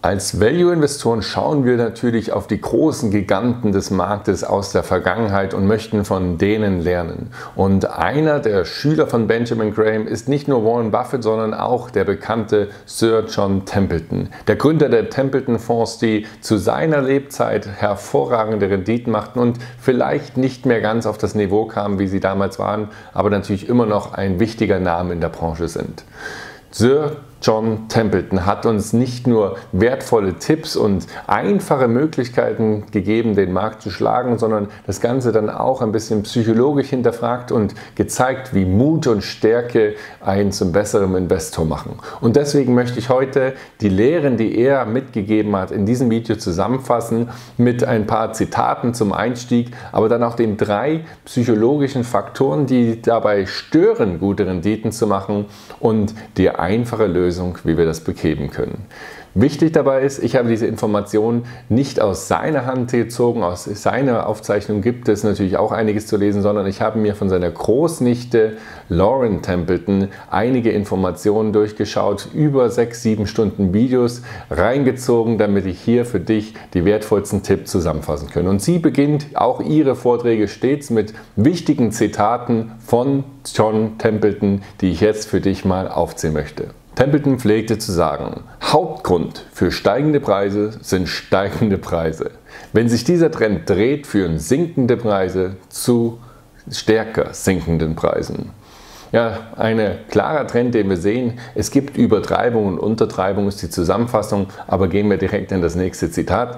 Als Value-Investoren schauen wir natürlich auf die großen Giganten des Marktes aus der Vergangenheit und möchten von denen lernen. Und einer der Schüler von Benjamin Graham ist nicht nur Warren Buffett, sondern auch der bekannte Sir John Templeton, der Gründer der Templeton-Fonds, die zu seiner Lebzeit hervorragende Renditen machten und vielleicht nicht mehr ganz auf das Niveau kamen, wie sie damals waren, aber natürlich immer noch ein wichtiger Name in der Branche sind. Sir John Templeton hat uns nicht nur wertvolle Tipps und einfache Möglichkeiten gegeben, den Markt zu schlagen, sondern das Ganze dann auch ein bisschen psychologisch hinterfragt und gezeigt, wie Mut und Stärke einen zum besseren Investor machen. Und deswegen möchte ich heute die Lehren, die er mitgegeben hat, in diesem Video zusammenfassen mit ein paar Zitaten zum Einstieg, aber dann auch den 3 psychologischen Faktoren, die dabei stören, gute Renditen zu machen und die einfache Lösung, wie wir das beheben können. Wichtig dabei ist, ich habe diese Informationen nicht aus seiner Hand gezogen, aus seiner Aufzeichnung gibt es natürlich auch einiges zu lesen, sondern ich habe mir von seiner Großnichte Lauren Templeton einige Informationen durchgeschaut, über 6-7 Stunden Videos reingezogen, damit ich hier für dich die wertvollsten Tipps zusammenfassen kann. Und sie beginnt auch ihre Vorträge stets mit wichtigen Zitaten von John Templeton, die ich jetzt für dich mal aufzählen möchte. Templeton pflegte zu sagen, Hauptgrund für steigende Preise sind steigende Preise. Wenn sich dieser Trend dreht, führen sinkende Preise zu stärker sinkenden Preisen. Ja, ein klarer Trend, den wir sehen. Es gibt Übertreibung und Untertreibung, ist die Zusammenfassung, aber gehen wir direkt in das nächste Zitat.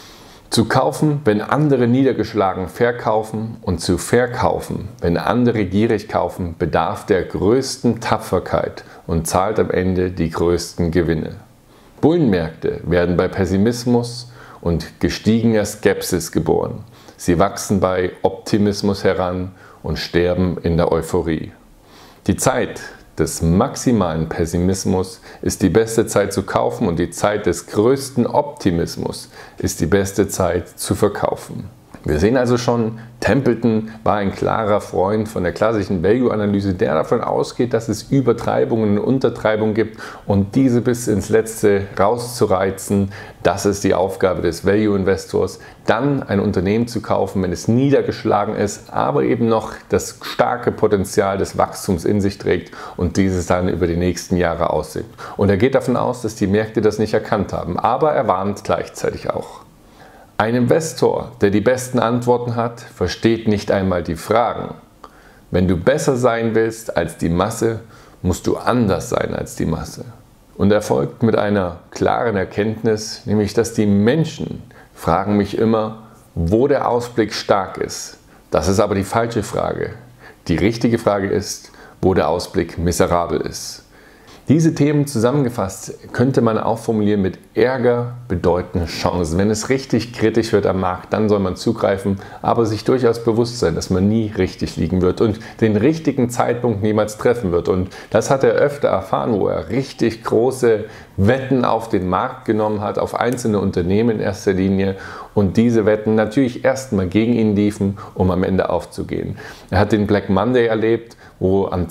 Zu kaufen, wenn andere niedergeschlagen verkaufen, und zu verkaufen, wenn andere gierig kaufen, bedarf der größten Tapferkeit und zahlt am Ende die größten Gewinne. Bullenmärkte werden bei Pessimismus und gestiegener Skepsis geboren. Sie wachsen bei Optimismus heran und sterben in der Euphorie. Die Zeit des maximalen Pessimismus ist die beste Zeit zu kaufen und die Zeit des größten Optimismus ist die beste Zeit zu verkaufen. Wir sehen also schon, Templeton war ein klarer Freund von der klassischen Value-Analyse, der davon ausgeht, dass es Übertreibungen und Untertreibungen gibt und diese bis ins Letzte rauszureizen. Das ist die Aufgabe des Value-Investors, dann ein Unternehmen zu kaufen, wenn es niedergeschlagen ist, aber eben noch das starke Potenzial des Wachstums in sich trägt und dieses dann über die nächsten Jahre aussieht. Und er geht davon aus, dass die Märkte das nicht erkannt haben, aber er warnt gleichzeitig auch. Ein Investor, der die besten Antworten hat, versteht nicht einmal die Fragen. Wenn du besser sein willst als die Masse, musst du anders sein als die Masse. Und er folgt mit einer klaren Erkenntnis, nämlich dass die Menschen fragen mich immer, wo der Ausblick stark ist. Das ist aber die falsche Frage. Die richtige Frage ist, wo der Ausblick miserabel ist. Diese Themen zusammengefasst könnte man auch formulieren mit Ärger bedeuten Chancen. Wenn es richtig kritisch wird am Markt, dann soll man zugreifen, aber sich durchaus bewusst sein, dass man nie richtig liegen wird und den richtigen Zeitpunkt niemals treffen wird. Und das hat er öfter erfahren, wo er richtig große Wetten auf den Markt genommen hat, auf einzelne Unternehmen in erster Linie und diese Wetten natürlich erstmal gegen ihn liefen, um am Ende aufzugehen. Er hat den Black Monday erlebt, wo an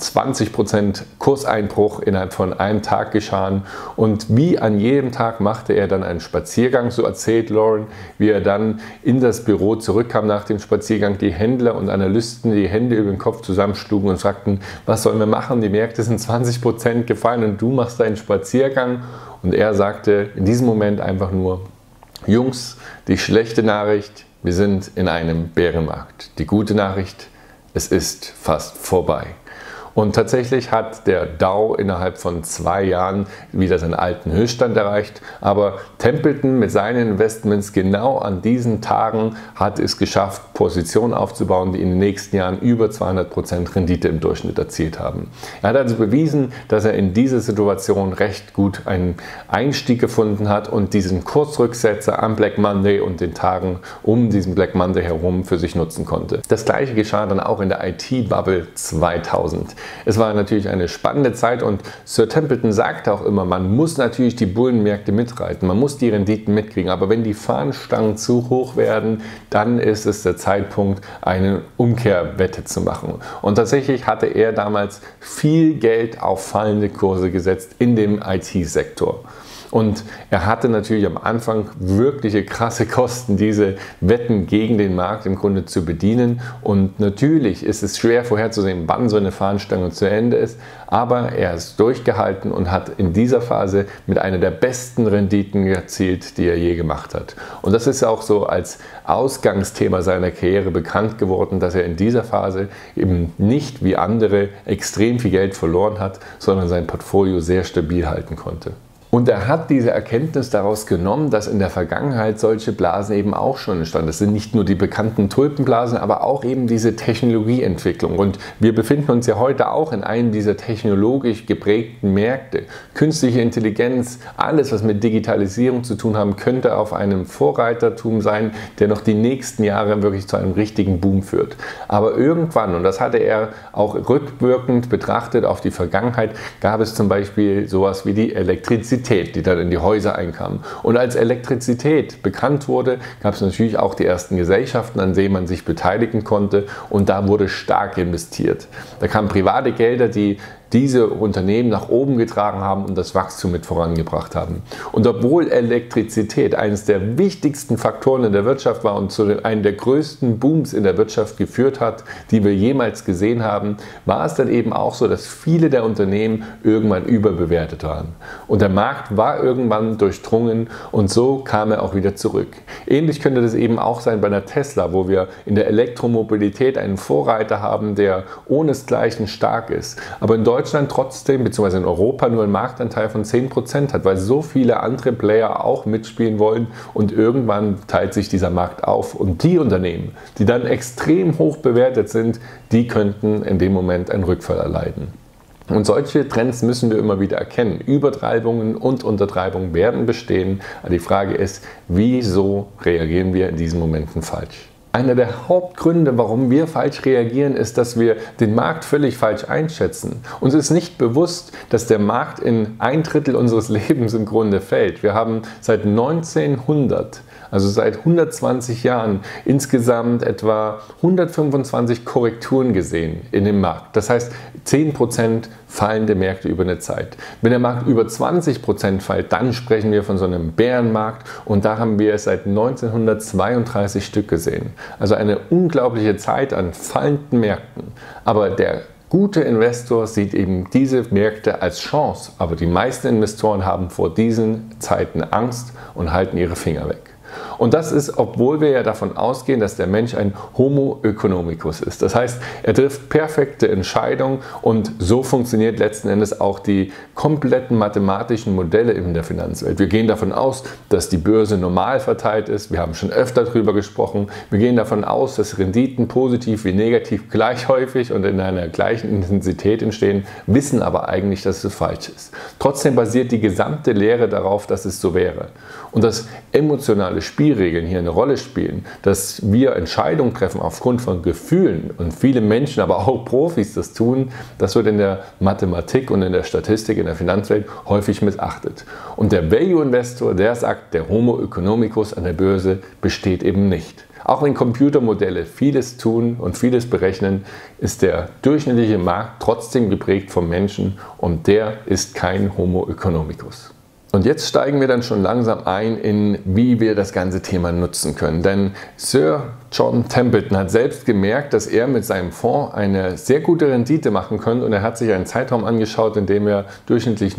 20% Kurseinbruch innerhalb von einem Tag geschahen und wie an jedem Tag machte er dann einen Spaziergang, so erzählt Lauren, wie er dann in das Büro zurückkam nach dem Spaziergang, die Händler und Analysten die Hände über den Kopf zusammenschlugen und fragten, was sollen wir machen, die Märkte sind 20% gefallen und du machst deinen Spaziergang und er sagte in diesem Moment einfach nur, Jungs, die schlechte Nachricht, wir sind in einem Bärenmarkt, die gute Nachricht, es ist fast vorbei. Und tatsächlich hat der Dow innerhalb von 2 Jahren wieder seinen alten Höchststand erreicht. Aber Templeton mit seinen Investments genau an diesen Tagen hat es geschafft, Positionen aufzubauen, die in den nächsten Jahren über 200% Rendite im Durchschnitt erzielt haben. Er hat also bewiesen, dass er in dieser Situation recht gut einen Einstieg gefunden hat und diesen Kursrücksetzer am Black Monday und den Tagen um diesen Black Monday herum für sich nutzen konnte. Das gleiche geschah dann auch in der IT-Bubble 2000. Es war natürlich eine spannende Zeit und Sir Templeton sagte auch immer, man muss natürlich die Bullenmärkte mitreiten, man muss die Renditen mitkriegen, aber wenn die Fahnenstangen zu hoch werden, dann ist es der Zeitpunkt, eine Umkehrwette zu machen. Und tatsächlich hatte er damals viel Geld auf fallende Kurse gesetzt in dem IT-Sektor. Und er hatte natürlich am Anfang wirkliche krasse Kosten, diese Wetten gegen den Markt im Grunde zu bedienen. Und natürlich ist es schwer vorherzusehen, wann so eine Fahnenstange zu Ende ist. Aber er ist durchgehalten und hat in dieser Phase mit einer der besten Renditen erzielt, die er je gemacht hat. Und das ist auch so als Ausgangsthema seiner Karriere bekannt geworden, dass er in dieser Phase eben nicht wie andere extrem viel Geld verloren hat, sondern sein Portfolio sehr stabil halten konnte. Und er hat diese Erkenntnis daraus genommen, dass in der Vergangenheit solche Blasen eben auch schon entstanden. Das sind nicht nur die bekannten Tulpenblasen, aber auch eben diese Technologieentwicklung. Und wir befinden uns ja heute auch in einem dieser technologisch geprägten Märkte. Künstliche Intelligenz, alles was mit Digitalisierung zu tun haben, könnte auf einem Vorreitertum sein, der noch die nächsten Jahre wirklich zu einem richtigen Boom führt. Aber irgendwann, und das hatte er auch rückwirkend betrachtet auf die Vergangenheit, gab es zum Beispiel sowas wie die Elektrizität, die dann in die Häuser einkam. Und als Elektrizität bekannt wurde, gab es natürlich auch die ersten Gesellschaften, an denen man sich beteiligen konnte, und da wurde stark investiert. Da kamen private Gelder, die diese Unternehmen nach oben getragen haben und das Wachstum mit vorangebracht haben. Und obwohl Elektrizität eines der wichtigsten Faktoren in der Wirtschaft war und zu einem der größten Booms in der Wirtschaft geführt hat, die wir jemals gesehen haben, war es dann eben auch so, dass viele der Unternehmen irgendwann überbewertet waren. Und der Markt war irgendwann durchdrungen und so kam er auch wieder zurück. Ähnlich könnte das eben auch sein bei einer Tesla, wo wir in der Elektromobilität einen Vorreiter haben, der ohnesgleichen stark ist. Aber in Deutschland trotzdem, beziehungsweise in Europa, nur einen Marktanteil von 10% hat, weil so viele andere Player auch mitspielen wollen und irgendwann teilt sich dieser Markt auf und die Unternehmen, die dann extrem hoch bewertet sind, die könnten in dem Moment einen Rückfall erleiden. Und solche Trends müssen wir immer wieder erkennen. Übertreibungen und Untertreibungen werden bestehen. Die Frage ist, wieso reagieren wir in diesen Momenten falsch? Einer der Hauptgründe, warum wir falsch reagieren, ist, dass wir den Markt völlig falsch einschätzen. Uns ist nicht bewusst, dass der Markt in 1/3 unseres Lebens im Grunde fällt. Wir haben seit 1900, also seit 120 Jahren, insgesamt etwa 125 Korrekturen gesehen in dem Markt. Das heißt 10% fallende Märkte über eine Zeit. Wenn der Markt über 20% fällt, dann sprechen wir von so einem Bärenmarkt und da haben wir es seit 1932 Stück gesehen. Also eine unglaubliche Zeit an fallenden Märkten. Aber der gute Investor sieht eben diese Märkte als Chance, aber die meisten Investoren haben vor diesen Zeiten Angst und halten ihre Finger weg. Und das ist, obwohl wir ja davon ausgehen, dass der Mensch ein Homo economicus ist. Das heißt, er trifft perfekte Entscheidungen und so funktioniert letzten Endes auch die kompletten mathematischen Modelle in der Finanzwelt. Wir gehen davon aus, dass die Börse normal verteilt ist. Wir haben schon öfter darüber gesprochen. Wir gehen davon aus, dass Renditen positiv wie negativ gleich häufig und in einer gleichen Intensität entstehen, wissen aber eigentlich, dass es falsch ist. Trotzdem basiert die gesamte Lehre darauf, dass es so wäre. Und dass emotionale Spielregeln hier eine Rolle spielen, dass wir Entscheidungen treffen aufgrund von Gefühlen und viele Menschen, aber auch Profis das tun, das wird in der Mathematik und in der Statistik in der Finanzwelt häufig missachtet. Und der Value Investor, der sagt, der Homo economicus an der Börse besteht eben nicht. Auch wenn Computermodelle vieles tun und vieles berechnen, ist der durchschnittliche Markt trotzdem geprägt vom Menschen und der ist kein Homo economicus. Und jetzt steigen wir dann schon langsam ein in, wie wir das ganze Thema nutzen können. Denn Sir John Templeton hat selbst gemerkt, dass er mit seinem Fonds eine sehr gute Rendite machen könnte und er hat sich einen Zeitraum angeschaut, in dem er durchschnittlich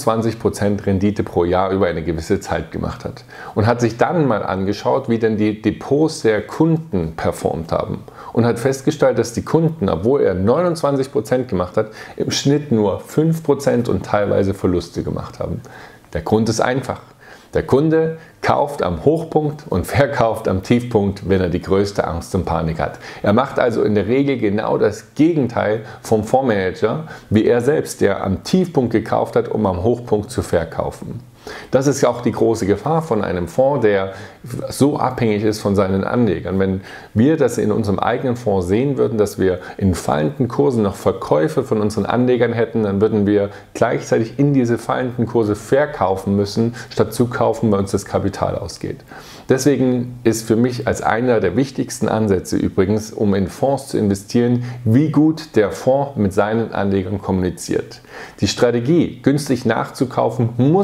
29% Rendite pro Jahr über eine gewisse Zeit gemacht hat. Und hat sich dann mal angeschaut, wie denn die Depots der Kunden performt haben. Und hat festgestellt, dass die Kunden, obwohl er 29% gemacht hat, im Schnitt nur 5% und teilweise Verluste gemacht haben. Der Grund ist einfach. Der Kunde kauft am Hochpunkt und verkauft am Tiefpunkt, wenn er die größte Angst und Panik hat. Er macht also in der Regel genau das Gegenteil vom Fondsmanager, wie er selbst, der am Tiefpunkt gekauft hat, um am Hochpunkt zu verkaufen. Das ist auch die große Gefahr von einem Fonds, der so abhängig ist von seinen Anlegern. Wenn wir das in unserem eigenen Fonds sehen würden, dass wir in fallenden Kursen noch Verkäufe von unseren Anlegern hätten, dann würden wir gleichzeitig in diese fallenden Kurse verkaufen müssen, statt zu kaufen, weil uns das Kapital ausgeht. Deswegen ist für mich als einer der wichtigsten Ansätze übrigens, um in Fonds zu investieren, wie gut der Fonds mit seinen Anlegern kommuniziert. Die Strategie, günstig nachzukaufen, muss in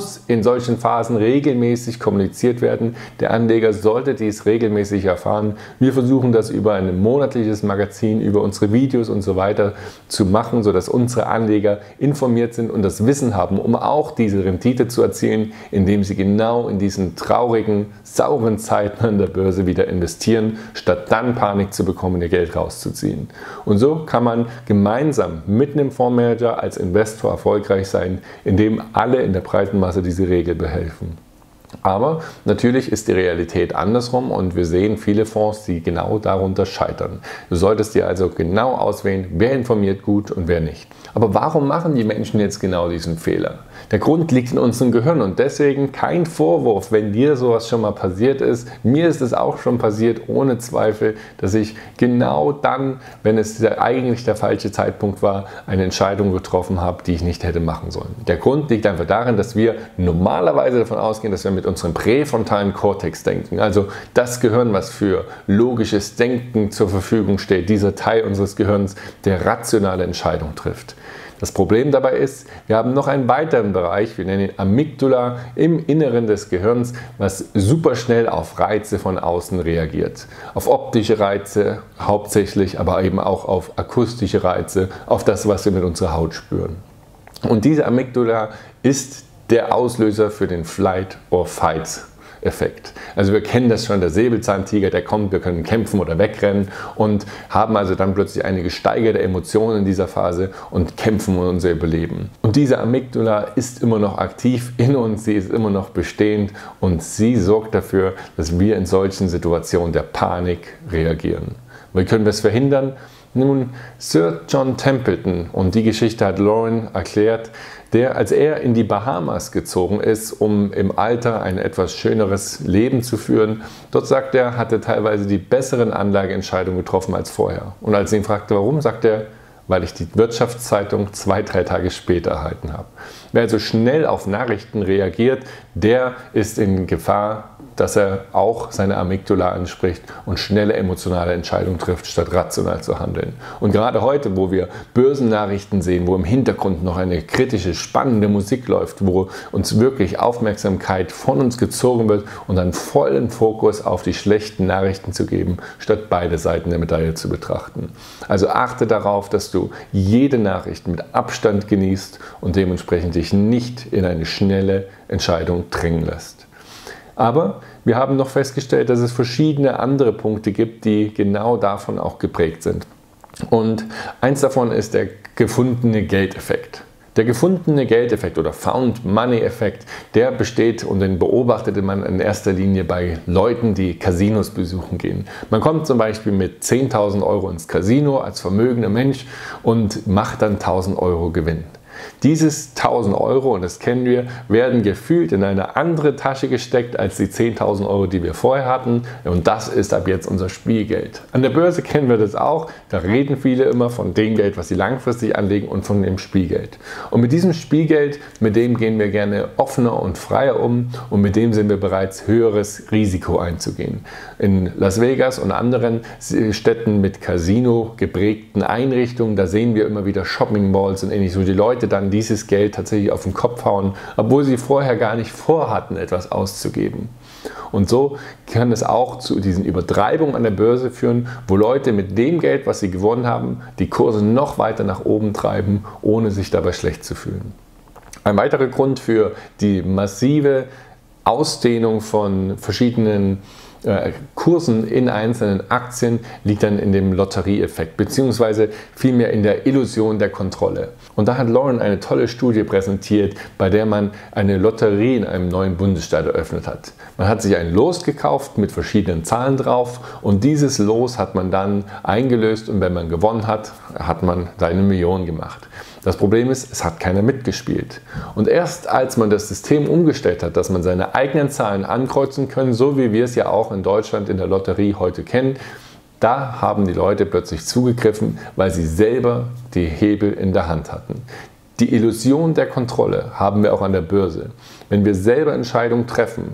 solchen Phasen regelmäßig kommuniziert werden. Der Anleger sollte dies regelmäßig erfahren. Wir versuchen das über ein monatliches Magazin, über unsere Videos und so weiter zu machen, sodass unsere Anleger informiert sind und das Wissen haben, um auch diese Rendite zu erzielen, indem sie genau in diesen traurigen, sauren Zeiten an der Börse wieder investieren, statt dann Panik zu bekommen, ihr Geld rauszuziehen. Und so kann man gemeinsam mit einem Fondsmanager als Investor erfolgreich sein, indem alle in der breiten Masse diese Regel behelfen. Aber natürlich ist die Realität andersrum und wir sehen viele Fonds, die genau darunter scheitern. Du solltest dir also genau auswählen, wer informiert gut und wer nicht. Aber warum machen die Menschen jetzt genau diesen Fehler? Der Grund liegt in unserem Gehirn und deswegen kein Vorwurf, wenn dir sowas schon mal passiert ist. Mir ist es auch schon passiert, ohne Zweifel, dass ich genau dann, wenn es eigentlich der falsche Zeitpunkt war, eine Entscheidung getroffen habe, die ich nicht hätte machen sollen. Der Grund liegt einfach darin, dass wir normalerweise davon ausgehen, dass wir mit unserem präfrontalen Kortex denken. Also das Gehirn, was für logisches Denken zur Verfügung steht, dieser Teil unseres Gehirns, der rationale Entscheidungen trifft. Das Problem dabei ist, wir haben noch einen weiteren Bereich, wir nennen ihn Amygdala, im Inneren des Gehirns, was super schnell auf Reize von außen reagiert. Auf optische Reize hauptsächlich, aber eben auch auf akustische Reize, auf das, was wir mit unserer Haut spüren. Und diese Amygdala ist der Auslöser für den Flight-or-Fight-Effekt. Also wir kennen das schon, der Säbelzahntiger, der kommt, wir können kämpfen oder wegrennen und haben also dann plötzlich eine gesteigerte Emotion in dieser Phase und kämpfen um unser Überleben. Und diese Amygdala ist immer noch aktiv in uns, sie ist immer noch bestehend und sie sorgt dafür, dass wir in solchen Situationen der Panik reagieren. Wie können wir es verhindern? Nun, Sir John Templeton, und die Geschichte hat Lauren erklärt, der, als er in die Bahamas gezogen ist, um im Alter ein etwas schöneres Leben zu führen, dort sagt er, hat er teilweise die besseren Anlageentscheidungen getroffen als vorher. Und als ich ihn fragte, warum, sagt er, weil ich die Wirtschaftszeitung 2-3 Tage später erhalten habe. Wer also schnell auf Nachrichten reagiert, der ist in Gefahr, dass er auch seine Amygdala anspricht und schnelle emotionale Entscheidungen trifft, statt rational zu handeln. Und gerade heute, wo wir Börsennachrichten sehen, wo im Hintergrund noch eine kritische, spannende Musik läuft, wo uns wirklich Aufmerksamkeit von uns gezogen wird und einen vollen Fokus auf die schlechten Nachrichten zu geben, statt beide Seiten der Medaille zu betrachten. Also achte darauf, dass du jede Nachricht mit Abstand genießt und dementsprechend dich nicht in eine schnelle Entscheidung drängen lässt. Aber wir haben noch festgestellt, dass es verschiedene andere Punkte gibt, die genau davon auch geprägt sind. Und eins davon ist der gefundene Geldeffekt. Der gefundene Geldeffekt oder Found Money Effekt, der besteht und den beobachtete man in erster Linie bei Leuten, die Casinos besuchen gehen. Man kommt zum Beispiel mit 10.000 Euro ins Casino als vermögender Mensch und macht dann 1.000 Euro Gewinn. Dieses 1.000 Euro, und das kennen wir, werden gefühlt in eine andere Tasche gesteckt als die 10.000 Euro, die wir vorher hatten. Und das ist ab jetzt unser Spielgeld. An der Börse kennen wir das auch. Da reden viele immer von dem Geld, was sie langfristig anlegen, und von dem Spielgeld. Und mit diesem Spielgeld, mit dem gehen wir gerne offener und freier um und mit dem sind wir bereits höheres Risiko einzugehen. In Las Vegas und anderen Städten mit Casino geprägten Einrichtungen, da sehen wir immer wieder Shopping Malls und ähnliches, wo die Leute dann dieses Geld tatsächlich auf den Kopf hauen, obwohl sie vorher gar nicht vorhatten, etwas auszugeben. Und so kann es auch zu diesen Übertreibungen an der Börse führen, wo Leute mit dem Geld, was sie gewonnen haben, die Kurse noch weiter nach oben treiben, ohne sich dabei schlecht zu fühlen. Ein weiterer Grund für die massive Ausdehnung von verschiedenen Kursen in einzelnen Aktien liegt dann in dem Lotterieeffekt, beziehungsweise vielmehr in der Illusion der Kontrolle. Und da hat Lauren eine tolle Studie präsentiert, bei der man eine Lotterie in einem neuen Bundesstaat eröffnet hat. Man hat sich ein Los gekauft mit verschiedenen Zahlen drauf und dieses Los hat man dann eingelöst und wenn man gewonnen hat, hat man seine Million gemacht. Das Problem ist, es hat keiner mitgespielt. Und erst als man das System umgestellt hat, dass man seine eigenen Zahlen ankreuzen kann, so wie wir es ja auch in Deutschland in der Lotterie heute kennen, da haben die Leute plötzlich zugegriffen, weil sie selber die Hebel in der Hand hatten. Die Illusion der Kontrolle haben wir auch an der Börse. Wenn wir selber Entscheidungen treffen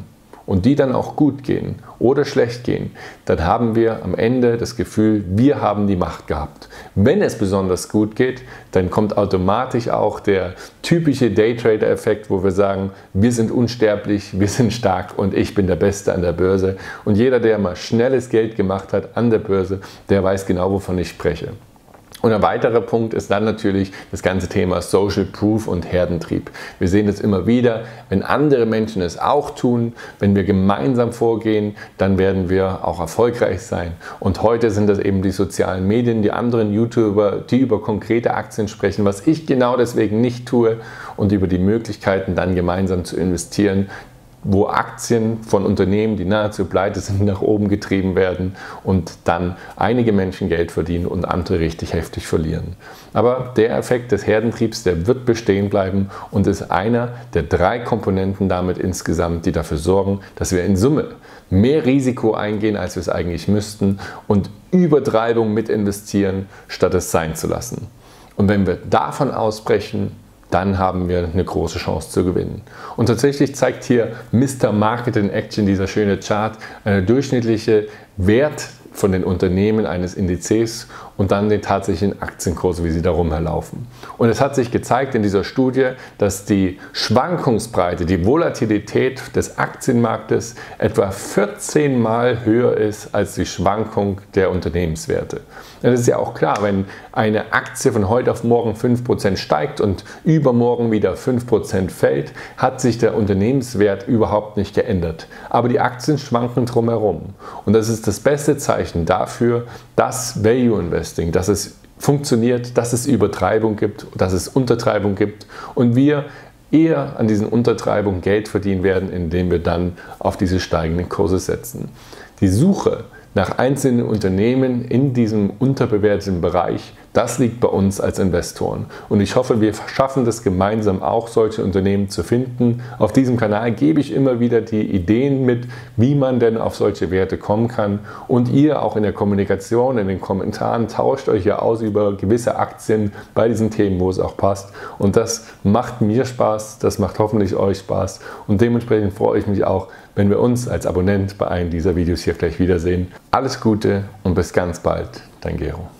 und die dann auch gut gehen oder schlecht gehen, dann haben wir am Ende das Gefühl, wir haben die Macht gehabt. Wenn es besonders gut geht, dann kommt automatisch auch der typische Daytrader-Effekt, wo wir sagen, wir sind unsterblich, wir sind stark und ich bin der Beste an der Börse. Und jeder, der mal schnelles Geld gemacht hat an der Börse, der weiß genau, wovon ich spreche. Und ein weiterer Punkt ist dann natürlich das ganze Thema Social Proof und Herdentrieb. Wir sehen das immer wieder, wenn andere Menschen es auch tun, wenn wir gemeinsam vorgehen, dann werden wir auch erfolgreich sein. Und heute sind das eben die sozialen Medien, die anderen YouTuber, die über konkrete Aktien sprechen, was ich genau deswegen nicht tue, und über die Möglichkeiten dann gemeinsam zu investieren, wo Aktien von Unternehmen, die nahezu pleite sind, nach oben getrieben werden und dann einige Menschen Geld verdienen und andere richtig heftig verlieren. Aber der Effekt des Herdentriebs, der wird bestehen bleiben und ist einer der 3 Komponenten damit insgesamt, die dafür sorgen, dass wir in Summe mehr Risiko eingehen, als wir es eigentlich müssten, und Übertreibung mit investieren, statt es sein zu lassen. Und wenn wir davon ausbrechen, dann haben wir eine große Chance zu gewinnen. Und tatsächlich zeigt hier Mr. Market in Action, dieser schöne Chart, eine durchschnittliche Wert von den Unternehmen eines Indizes und dann den tatsächlichen Aktienkurs, wie sie darum herlaufen. Und es hat sich gezeigt in dieser Studie, dass die Schwankungsbreite, die Volatilität des Aktienmarktes etwa 14 Mal höher ist als die Schwankung der Unternehmenswerte. Und das ist ja auch klar, wenn eine Aktie von heute auf morgen 5% steigt und übermorgen wieder 5% fällt, hat sich der Unternehmenswert überhaupt nicht geändert. Aber die Aktien schwanken drumherum. Und das ist das beste Zeichen dafür, dass Value Investing, dass es funktioniert, dass es Übertreibung gibt, dass es Untertreibung gibt und wir eher an diesen Untertreibungen Geld verdienen werden, indem wir dann auf diese steigenden Kurse setzen. Die Suche nach einzelnen Unternehmen in diesem unterbewerteten Bereich, das liegt bei uns als Investoren. Und ich hoffe, wir schaffen das gemeinsam auch, solche Unternehmen zu finden. Auf diesem Kanal gebe ich immer wieder die Ideen mit, wie man denn auf solche Werte kommen kann. Und ihr auch in der Kommunikation, in den Kommentaren, tauscht euch ja aus über gewisse Aktien bei diesen Themen, wo es auch passt. Und das macht mir Spaß, das macht hoffentlich euch Spaß. Und dementsprechend freue ich mich auch, wenn wir uns als Abonnent bei einem dieser Videos hier gleich wiedersehen. Alles Gute und bis ganz bald, dein Gero.